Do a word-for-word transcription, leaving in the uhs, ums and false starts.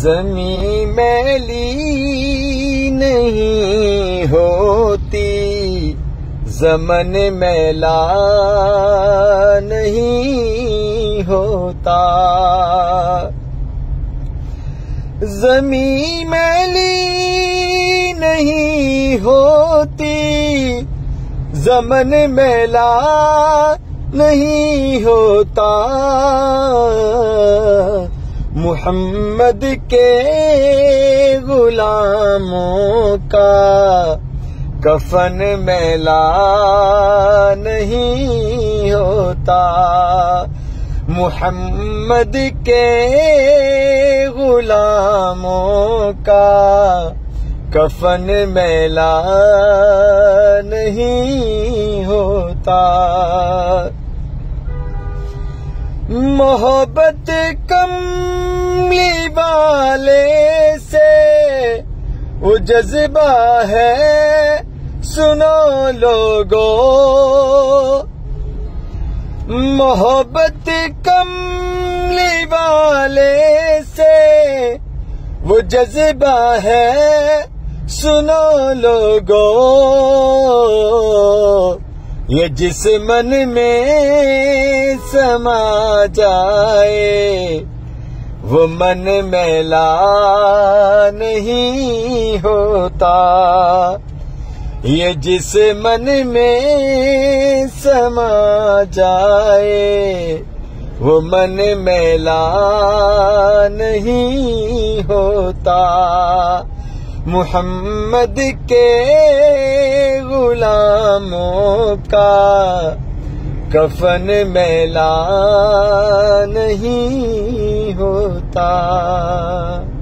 ज़मीं मैली नहीं होती, ज़मन मैला नहीं होता। ज़मीं मैली नहीं होती, ज़मन मैला नहीं होता। मुहम्मद के गुलामों का कफन मैला नहीं होता। मुहम्मद के गुलामों का कफन मैला नहीं होता। मोहब्बत कमली वाले से वो जज्बा है, सुनो लोगो। मोहब्बत कमली वाले से वो जज्बा है, सुनो लोगो। ये जिस मन में समा जाए, वो मन मैला नहीं होता। ये जिस मन में समा जाए, वो मन मैला नहीं होता। मुहम्मद के गुलामों का कफन मैला नहीं होता।